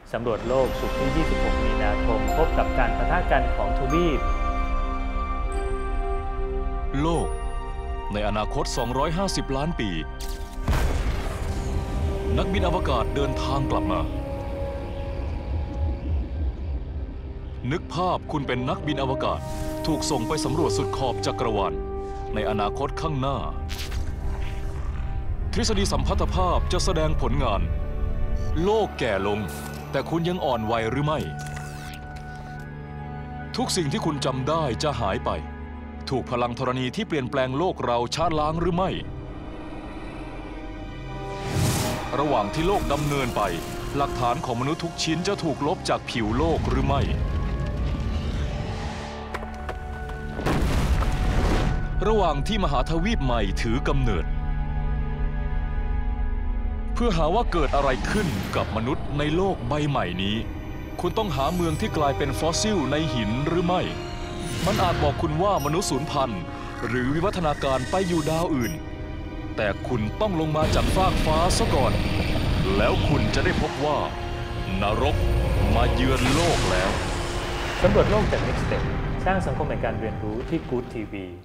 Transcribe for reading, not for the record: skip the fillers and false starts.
สำรวจโลกศุกร์ที่ 26 มีนาคมพบกับการปะทะกันของทวีปโลกในอนาคต 250 ล้านปี นักบินอวกาศเดินทางกลับมา นึกภาพคุณเป็นนักบินอวกาศถูกส่งไปสำรวจสุดขอบจักรวาลในอนาคตข้างหน้า ทฤษฎีสัมพัทธภาพจะแสดงผลงาน โลกแก่ลงแต่คุณยังอ่อนวัยหรือไม่ ทุกสิ่งที่คุณจำได้จะหายไปถูกพลังธรณีที่เปลี่ยนแปลงโลกเราชาล้างหรือไม่ ระหว่างที่โลกดำเนินไปหลักฐานของมนุษย์ทุกชิ้นจะถูกลบจากผิวโลกหรือไม่ ระหว่างที่มหาทวีปใหม่ถือกำเนิดเพื่อหาว่าเกิดอะไรขึ้นกับมนุษย์ในโลกใบใหม่นี้คุณต้องหาเมืองที่กลายเป็นฟอสซิลในหินหรือไม่มันอาจบอกคุณว่ามนุษย์สูญพันธุ์หรือวิวัฒนาการไปอยู่ดาวอื่นแต่คุณต้องลงมาจากฟากฟ้าซะก่อนแล้วคุณจะได้พบว่านรกมาเยือนโลกแล้วสำรวจโลกจาก Next Step สร้างสังคมแห่งการเรียนรู้ที่ Good TV